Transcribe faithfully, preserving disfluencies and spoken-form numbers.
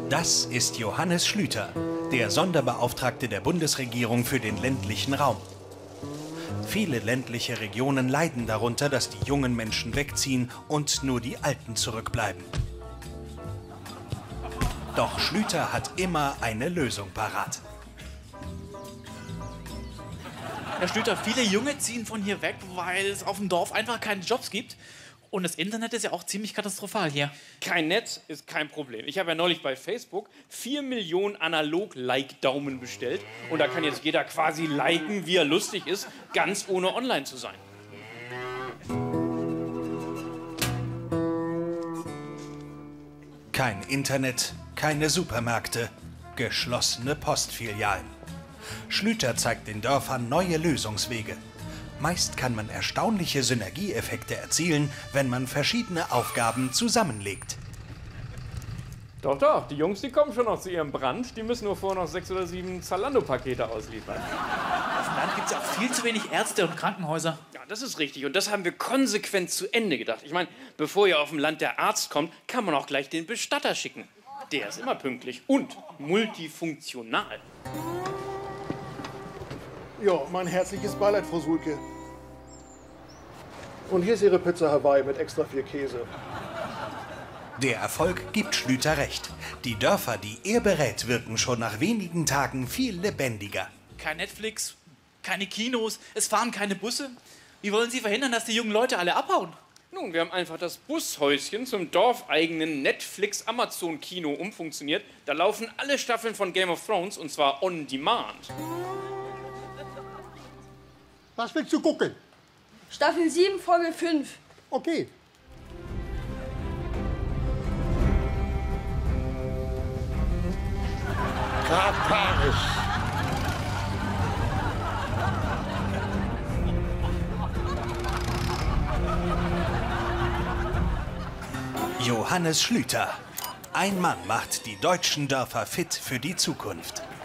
Das ist Johannes Schlüter, der Sonderbeauftragte der Bundesregierung für den ländlichen Raum. Viele ländliche Regionen leiden darunter, dass die jungen Menschen wegziehen und nur die Alten zurückbleiben. Doch Schlüter hat immer eine Lösung parat. Herr Schlüter, viele Junge ziehen von hier weg, weil es auf dem Dorf einfach keine Jobs gibt. Und das Internet ist ja auch ziemlich katastrophal hier. Kein Netz ist kein Problem. Ich habe ja neulich bei Facebook vier Millionen Analog-Like-Daumen bestellt. Und da kann jetzt jeder quasi liken, wie er lustig ist, ganz ohne online zu sein. Kein Internet, keine Supermärkte, geschlossene Postfilialen. Schlüter zeigt den Dörfern neue Lösungswege. Meist kann man erstaunliche Synergieeffekte erzielen, wenn man verschiedene Aufgaben zusammenlegt. Doch, doch, die Jungs, die kommen schon noch zu ihrem Brand. Die müssen nur vorher noch sechs oder sieben Zalando-Pakete ausliefern. Auf dem Land gibt es ja auch viel zu wenig Ärzte und Krankenhäuser. Ja, das ist richtig. Und das haben wir konsequent zu Ende gedacht. Ich meine, bevor hier auf dem Land der Arzt kommt, kann man auch gleich den Bestatter schicken. Der ist immer pünktlich und multifunktional. Ja, mein herzliches Beileid, Frau Sulke. Und hier ist Ihre Pizza Hawaii mit extra viel Käse. Der Erfolg gibt Schlüter recht. Die Dörfer, die er berät, wirken schon nach wenigen Tagen viel lebendiger. Kein Netflix, keine Kinos, es fahren keine Busse. Wie wollen Sie verhindern, dass die jungen Leute alle abhauen? Nun, wir haben einfach das Bushäuschen zum dorfeigenen Netflix-Amazon-Kino umfunktioniert. Da laufen alle Staffeln von Game of Thrones und zwar on demand. Was willst du gucken? Staffel sieben, Folge fünf. Okay. Kaparisch. Johannes Schlüter. Ein Mann macht die deutschen Dörfer fit für die Zukunft.